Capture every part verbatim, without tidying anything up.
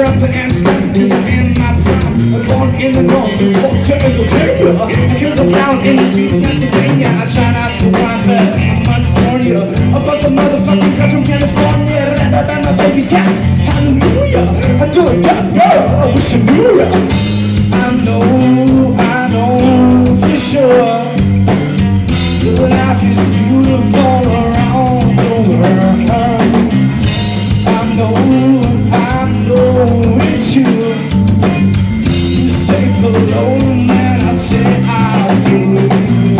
up and stand, cause I'm in my prime. I'm born in the north, it's what turns to terror. Cause I'm down in the street, Pennsylvania. I try not to whine, but I must warn you about the motherfucking guys from California. That I bet my baby's hat, hallelujah. I do it, God, girl, I wish I knew ya. I know, I know for sure your life is beautiful around the world. I know, I know it's you. You say hello and I say I do.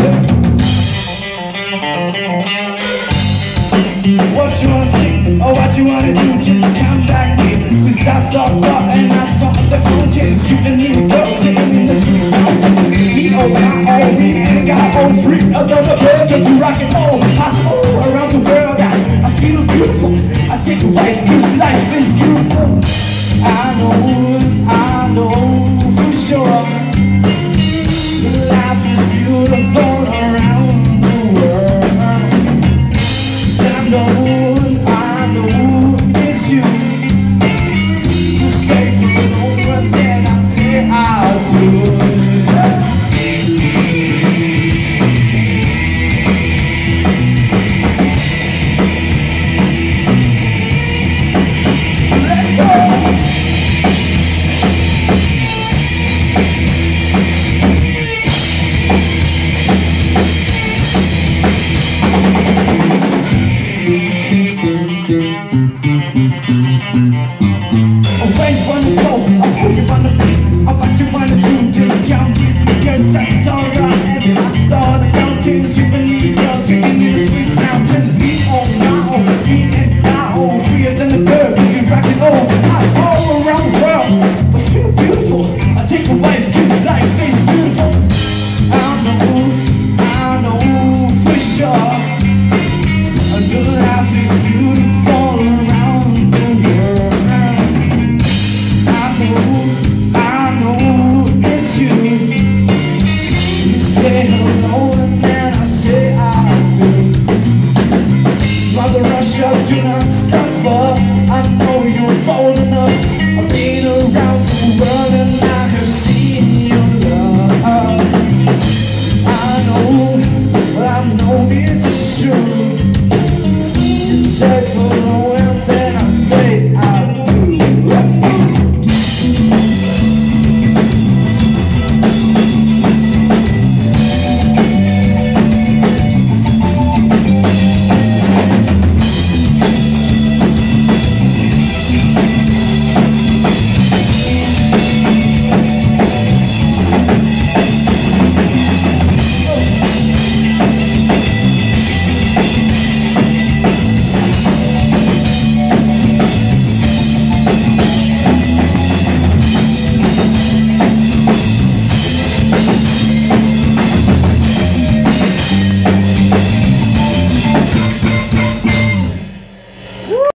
What you wanna see or what you wanna do, just come back here. Cause I saw God and I saw the fountains. You can need a girl sitting in the streets mountain. Me oh my oh, me ain't got all free. Another bird just be rocking all hot all around the world. I, I feel beautiful. I take a wife cause life is beautiful. I know, I know for sure life is beautiful around the world. I know, I know it's you. You say you know, but then I say I do. Where you wanna go, or who you wanna be, or what you wanna do, just come because that's alright. And I saw the mountains, you believe you're singing in the Swiss mountains. Me on my own, me and I own, freer than the bird, we rock it all, I'm all around the world. I feel beautiful, I take a wife, kids, life is beautiful. I know, I know for sure, the life is beautiful around the world. I know it's you. You say hello and then I say I do. Mother Russia, do not suffer. I know you're bold enough. I've been around the world and I have seen your love. I know, but I know it's true. You say hello